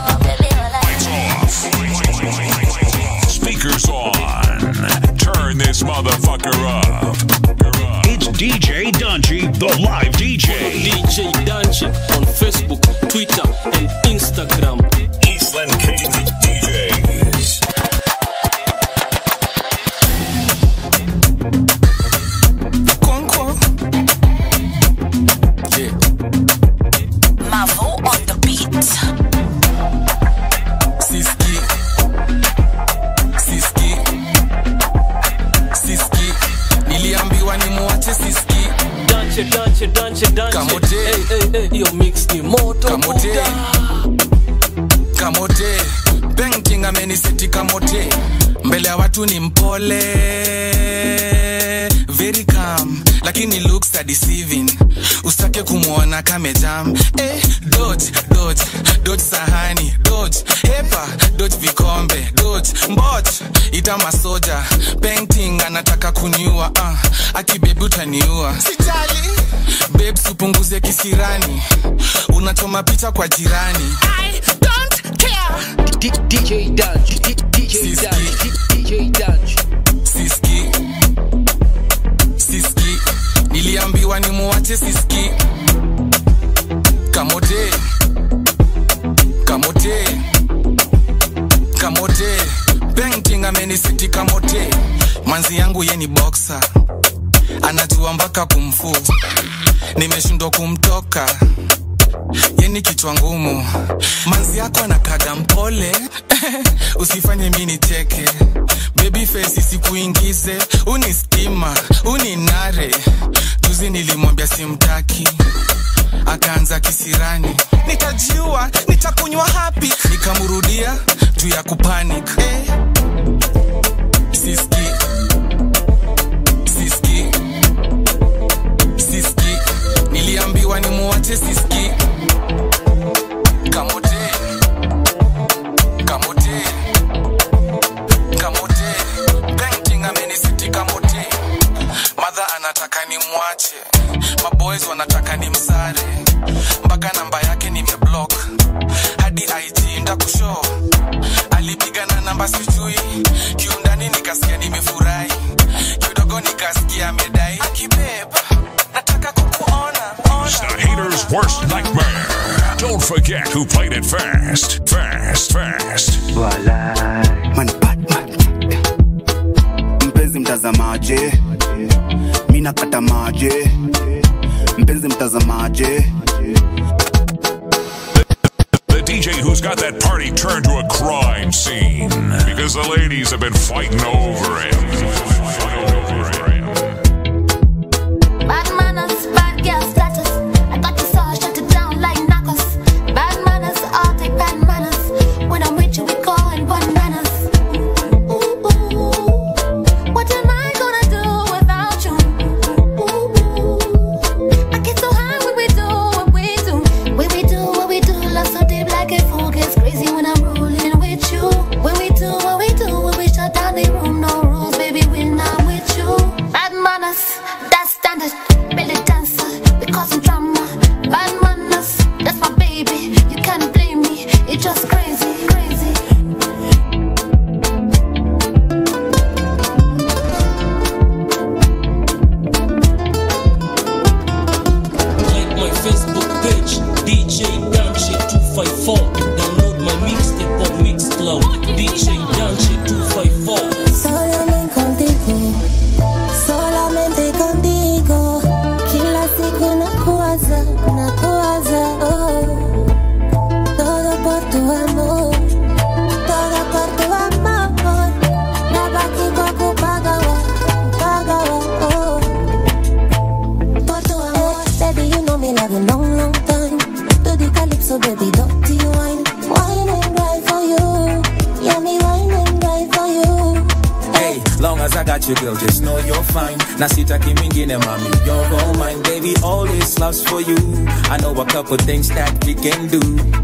Speakers on. Turn this motherfucker up. It's D J Dungy, the live D J. D J Dungy on Facebook, Twitter, and Instagram. Eastland K D Js. Yeah. Mavo on the beat. Siski, Siski, Siski. Niliambiwa ni muache Siski. Dungy, Dungy, Dungy, Dungy. Kamote. Hey, hey, hey, yo mix ni moto. Kamote. Kamote. Painting ameniseti kamote. Mbele ya watu ni mpole. Very calm, lakini looks are deceiving. Usitake kumuona kamejam. Eh, dodge, dodge, dodge sahani, dodge, hepa, dodge vikombe, dodge, mbot, ita masoja. Painting anataka kuniua, ah, aki baby utaniua. Sijali, babes upunguze kisirani. Unachoma picha kwa jirani. I don't care. D J Dungy, D J Dungy, D J Dungy. Siski, Siski, niliambiwa ni muache Siski. Kamote, Kamote, Kamote. Painting amenisiti kamote. Manzi yangu ye ni boxer, anajua mpaka kumfu. Nimeshindwa kumtoka, yeni kichwa ngumu. Manzi yako anakaga mpole usifanye mimi nicheke. Baby face sikuingize, unistima, uninare. Juzi nilimwambia simtaki, akaanza kisirani. Nikajiua, nitakunywa happy. Nikamurudia juu ya kupanic. eh. Siski Siski Siski niliambiwa ni muache Siski. Kamote Kamote Kamote painting amenisiti kamote. Mother anataka ni muache, maboys wanataka ni msare. Mpaka namba yake nimeblock, hadi I G ndakushow. Alipigana namba sijui, kiundani nikasikia nimefurahi. Kidogo nikasikia medai. Akibeba, nataka kukuona. It's the hater's worst nightmare. Don't forget who played it fast. Fast, fast. Wala man bad man. Mpenzi mtazamaje, mimi nakata maje. Mpenzi mtazamaje. The D J who's got that party turned to a crime scene because the ladies have been fighting over him. Bad manners, bad girl status. I got the saw, shut it down like knuckles. Bad manners, all take bad manners. When I'm with you, we go and bananas. Ooh, ooh. What am I gonna do without you? Ooh, ooh. I get so high when we do what we do. When we do what we do, love so deep like a fool gets crazy when I'm rolling with you. When we do what we do, when we shut down the room, no rules, baby, when I'm with you. Bad manners, that's standard. Belly dancer, we causing drama. Bad manners, that's my baby. You can't blame me, it's just crazy, crazy. Like my Facebook page, D J Danche two five four. Download my mixtape on Mixcloud, D J Danche two five four. Solamente contigo, solamente contigo. Kila siku nakuwaza, nakuwaza, oh. Todo por tu amor, todo por tu amor. Nabaki kwa kupagawa, kupagawa, oh. Por tu amor, baby, you know me love a long, long time. Do the calypso, baby, dirty wine. Wine and ride for you, yeah, me wine and ride for you. Hey, long as I got you, girl, just know you're fine. Nasitaki mingine, mommy, you're all mine. Baby, all this love's for you. I know a couple things that we can do.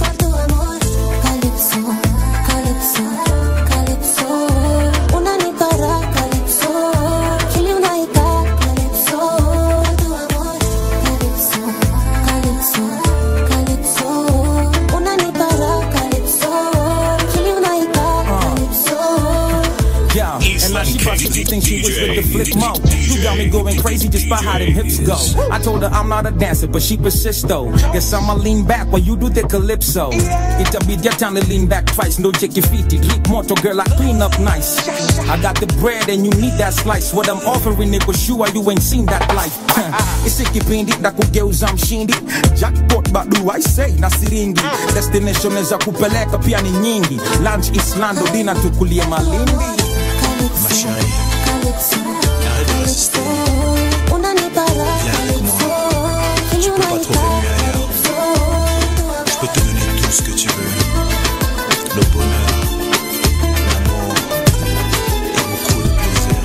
Calypso, calypso, calypso. Unanipa raha, calypso. Kili unaika, calypso. Tu amor, calypso, calypso, calypso. Unanipa raha, calypso. Kili unaika, calypso. Yeah, and now she busted, she think she was with the flip mode. You got me going crazy just by how them hips go. I told her I'm not a dancer, but she persists though. Guess I'ma lean back while you do the calypso. It'll be your time to lean back twice. No check your feet, drip motor girl, I clean up nice. I got the bread and you need that slice. What I'm offering it was sure you ain't seen that life. Isikipindi na kugeuza mshindi. Jackpot badu I say na siringi. Destination za kupeleka pia ni nyingi. Lunch Islando, dinner tukulie Malindi. Calypso, calypso, calypso. Unanipa raha, calypso. Kili unaika, calypso. Je peux te donner tout ce que tu veux. Le bonheur, l'amour et beaucoup de plaisir.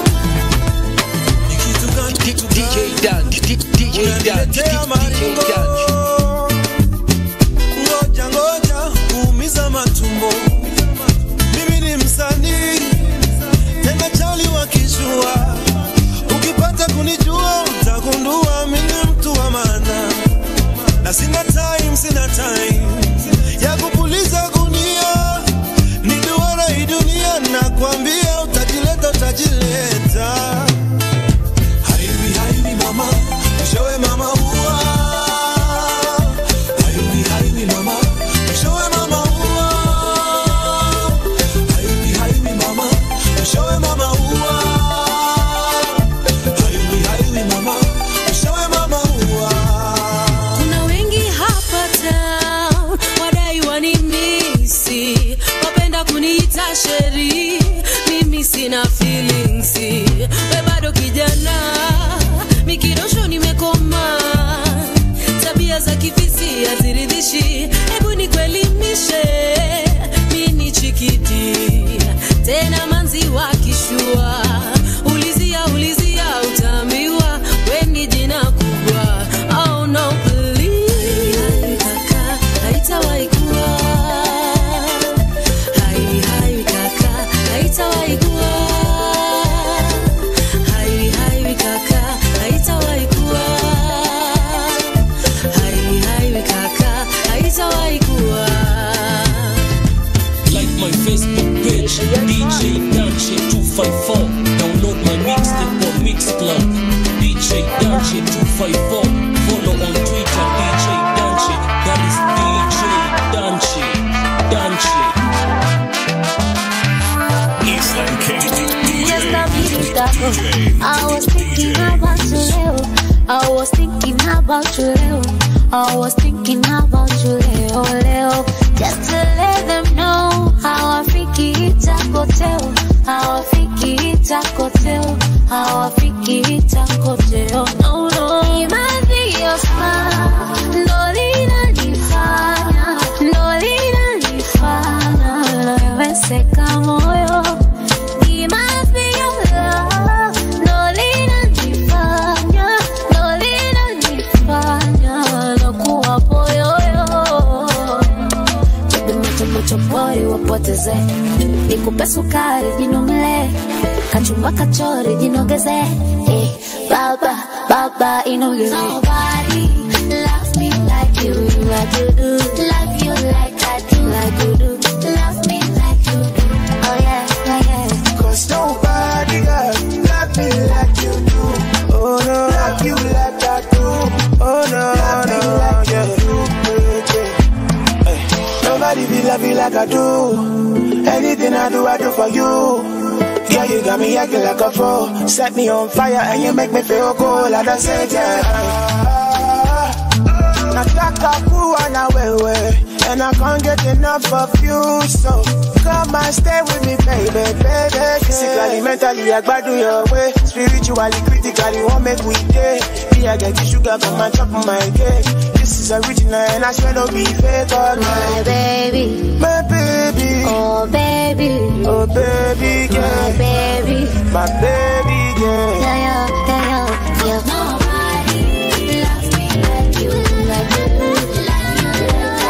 D J Dan, D J Dan, D J Dan. Ngoja ngoja kuumiza matumbo. Mimi ni msanii tena chali wakishua. wanimisi, wapenda kuniita sheri, mimi sina feelings. We bado kijana, mikidosho nimekoma, tabia za kifisi haziridhishi, hebu nikuelimishe, mimi chikiti, tena manzi wakishua, ulizia ulizia utaambiwa, we ni jina kubwa, oh no please, kaka, haitawahi kuwa, hai hai kaka, haitawahi kuwa, hai hai kaka, haitawahi kuwa, hai hai kaka, haitawahi kuwa. Like my Facebook page, D J Danche two five four. Download my mixtape on Mixcloud, D J Danche two five four. Follow on Twitter, D J Danche. That is D J Danche. Danche. Eastland King Just a minute ago, I was thinking about you, Leo. I was thinking about you, Leo. I was thinking about you, Leo, Leo. Just to let them know how I freaky it's a hotel, how I freaky it's a hotel, how I freaky it's a hotel. No, no, it might be your smile. No, lina nifanya, no, lina nifanya, wewe seka moyo. It might be your love. No, lina nifanya, no, lina nifanya, nakuwa poyoyo. Mucho pori wapoteze, nikupe sukari jinomle, kachumba kachori jinogeze, eh, baba, baba inogeze. Nobody loves me like you, like you do. Love you like I do, like you do. Love me like you do, oh yeah, yeah, yeah. Cause nobody got love me like you do. Oh no, love you like I do. Oh no, love no, me like yeah. you do, yeah. Nobody be love you like I do. Anything I do, I do for you. Yeah, you got me acting like a fool. Set me on fire and you make me feel cool. I done said yeah. Nataka kuwa na wewe, and I can't get enough of you. So come and stay with me, baby, baby. Physically, mentally, I gotta do your way. Spiritually, critically, won't make we day. Me, I get the sugar from my top of my cake. This is original and I swear don't be fake. Oh, my baby, my baby, oh baby, oh baby, yeah, my baby, my baby, yeah, yeah, yeah, yeah, yeah. Nobody loves me like you, like you do. Love you like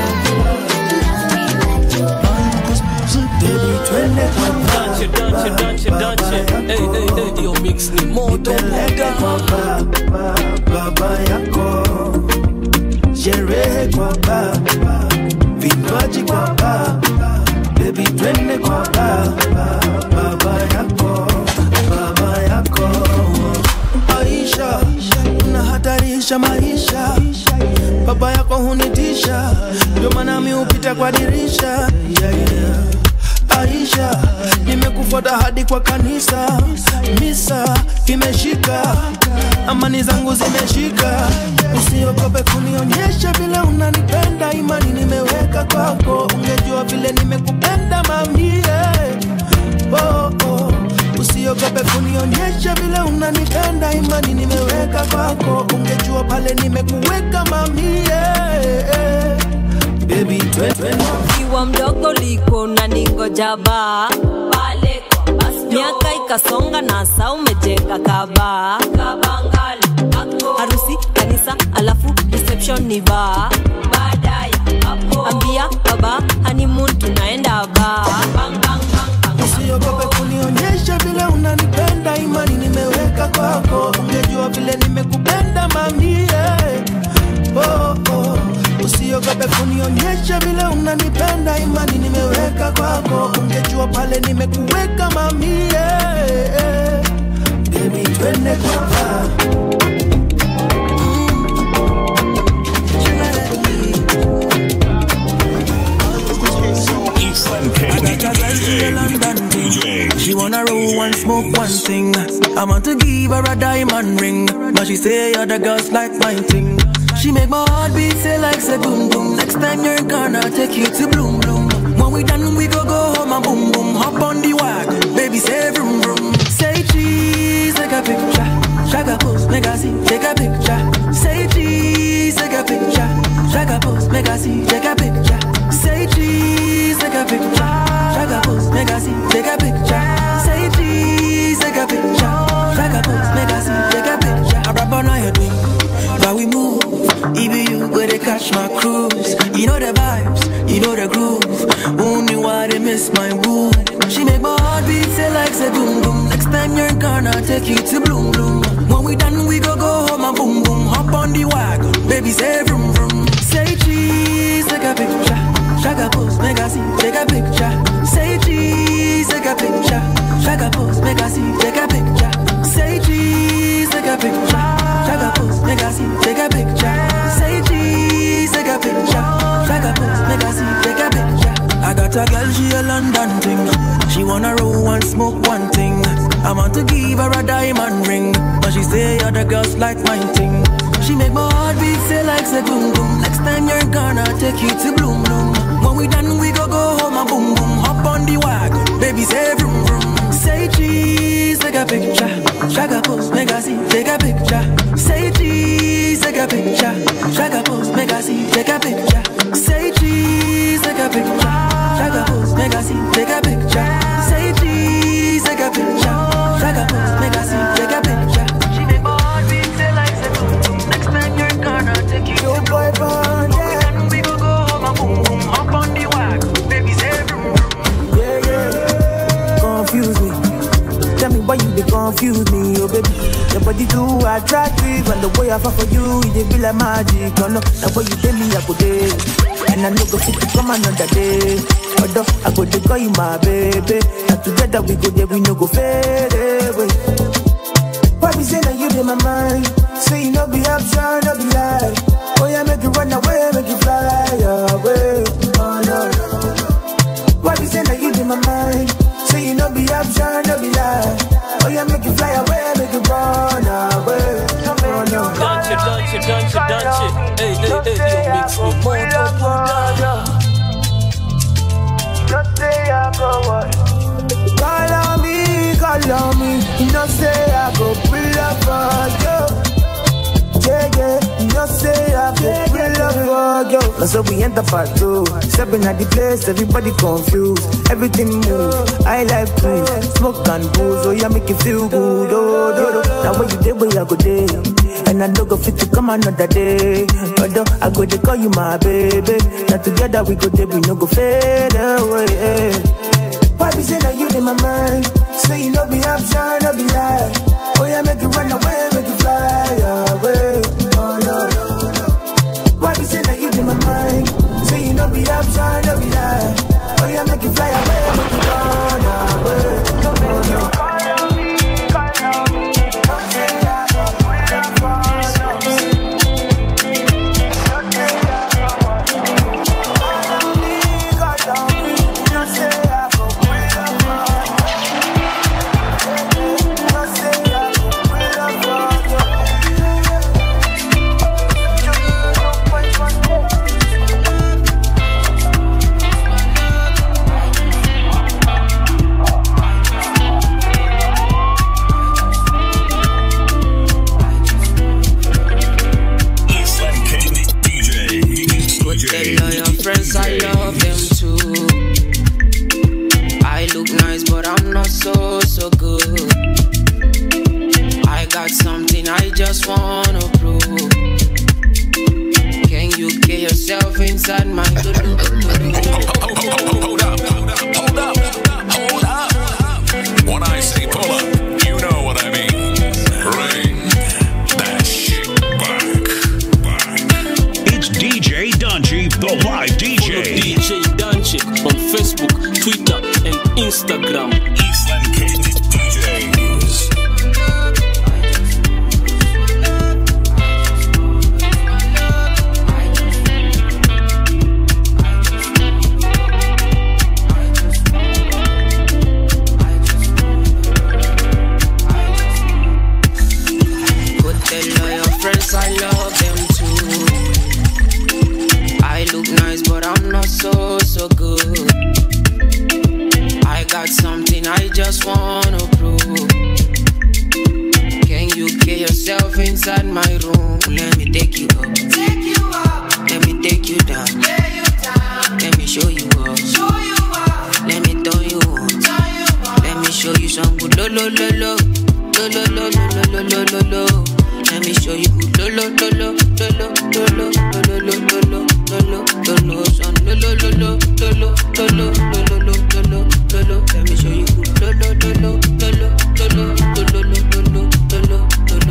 I do, love me like you. Baby, twende kwa Danche, danche, danche, danche. Hey, hey, hey, yo mix ni moto moda. Baba, baba yako. Sherehe kwa baba, vinywaji kwa baba, baby twende kwa baba, baba yako, baba yako. Aisha, unahatarisha maisha, baba yako hunitisha, ndio maana mimi hupita kwa dirisha, yeah, yeah. Aisha, nimekufuata hadi kwa kanisa, misa imeshika, amani zangu zimeshika. Usiogope kunionyesha vile unanipenda, imani nimeweka kwako, ungejua vile nimekupenda mami, oh, oh. Usiogope kunionyesha vile unanipenda, imani nimeweka kwako, ungejua pale nimekuweka mami, baby twende. Kiwa mdogo liko na ningoja ba pale kwa basto, miaka ikasonga na saa umejenga kaba kabangali ako harusi kanisa alafu reception ni ba baadaye hapo ambia baba honeymoon tunaenda ba bang bang bang. Usiogope kunionyesha vile unanipenda, imani nimeweka kwako, ungejua vile nimekupenda mami, oh, oh. Usiogope kunionyesha vile unanipenda, imani nimeweka kwako, ungejua pale nimekuweka mami, baby twende kwa baba. She wanna roll one, smoke one thing. I want to give her a diamond ring, but she say other girls like my thing. She She make my heart beat say like say boom boom. Next time you're gonna take you to bloom bloom. When we done we go go home and boom boom. Hop on the wagon, baby say vroom vroom. Say cheese, take a picture. Shaka pose, make a see, take a picture. Say cheese, take a picture. Shaka pose, make a see, take a picture. Say cheese, take a picture. Shaka pose, make a see, take a picture. Say cheese, take a picture. Shaka pose, make a see, take a picture. I rap on all your doing, but we move. Even you where they catch my cruise. You know the vibes, you know the groove. Only why they miss my boo. She make my heart beat say like say boom boom. Next time you're gonna take you to bloom bloom. When we done we go go home and boom boom. Hop on the wagon, baby say vroom vroom. Say cheese, take a picture. Shaka pose, make a see, take a picture. Say cheese, take a picture. Shaka pose, make a see, take a picture. Say cheese, take a picture. Shaka pose, make a see, take a picture. Say cheese, take a picture. Shaka pose, make a see, take a picture. I got a girl, she a London thing. She wanna roll and smoke one thing. I want to give her a diamond ring, but she say other girls like my thing. She make my heart beat say like say boom boom. Next time you're gonna take you to bloom bloom. When we done we go go home and boom boom. Hop on the wagon, baby say vroom vroom. Say cheese, take a picture. Shaka pose, make a see, take a picture. Say cheese, take a picture. Shaka pose, make a see, take a picture. Say cheese, take a picture. Shaka pose, make a see, take a picture. Say cheese, take a picture. Shaka pose, make a see, take a picture. She make my heart beat say like say boom boom. Next time you're gonna take you to boy bond. Yeah, we go go home and boom boom. Hop on the wagon, baby say vroom vroom. Yeah yeah, confuse me. Tell me why you dey confuse me, oh baby. Your body too attractive, and the way I fall for you, it dey be like magic. Oh no, the way you tell me I go day, and I no go fit to come another day. Although I go to call you my baby, and together we go there, we no go fade away. Why be say that you in my mind? Say you no be option, no be lie. Oh yeah, make you run away, make you fly away. Oh no, no. Why be say that you in my mind? Say you no be option, no be lie. Oh yeah, make you fly away, make you run away. Oh no. Dance it, dance it, dance it, dance it. Hey, hey, hey, yo, mix me more to Buddha. Just say I go what? Call on me, call on me. You know say I go pull up for you. Yeah, yeah. You know say I go pull up for you. Now so we enter part two. Stepping at the place, everybody confused. Everything move. I like to smoke and booze. Oh yeah, make you feel good. Oh, oh, oh. Now when you day, where I go day. And I don't go fit to come another day. Although I go to call you my baby. Now together we go there, we no go fade away. Why be say that you in my mind? Say you no be option, no be lie. Oh yeah, make you run away, make you fly away. Oh no, no, no. Why be say that you in my mind? Say you no be option, no be lie. Oh yeah, make you fly away, make you run away. Oh no. I love them too. I look nice, but I'm not so, so good. I got something I just wanna prove. Can you get yourself inside my do-do? Hold up, hold up, hold up. When I say pull up, you know what I mean. Bring that shit back, back. It's D J Dungy, the live D J. Follow D J Dungy on Facebook, Twitter, and Instagram. Eastland Coast D Js. Go tell all your friends I love them too. you up. Let me throw you on. Let me show you some good lo lo lo lo. Lo lo lo lo lo lo lo lo. Let me show you good lo lo lo lo lo lo lo lo lo lo lo lo lo lo son lo lo lo lo lo lo lo lo lo lo lo lo. Let me show you good lo lo lo lo lo lo lo lo lo lo lo lo.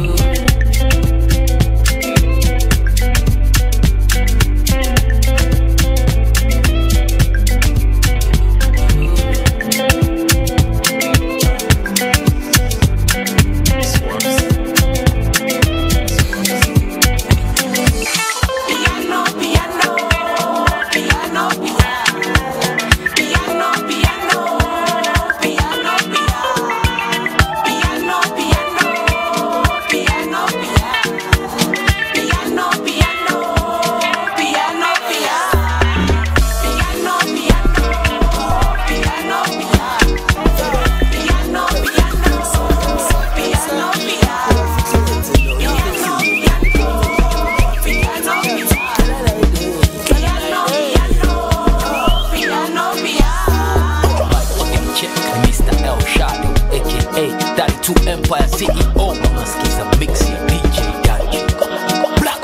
To Empire C E O, maskiza mixi D J Danji Black.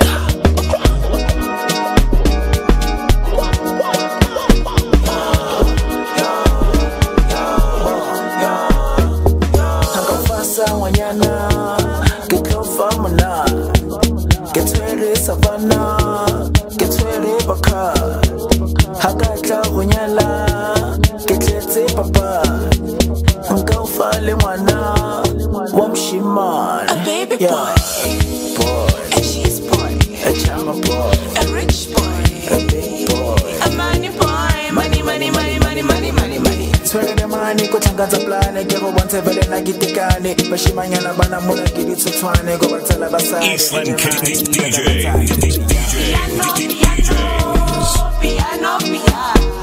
Angafasa wanyana, get low famana, get ready savannah, get ready baka, hagata wanyala, get ready papa, angafale mwana. Wamshiman, a baby yeah. boy, boy, a cheese boy, a chama boy, a rich boy, a big boy, a money boy, money, money, money, money, money, money, money. Swear the money, go tangaza plane, give one table and I get the cane, but she mangana bana muna get it to twane, go and tell her Eastland D J, D J, piano, piano, piano.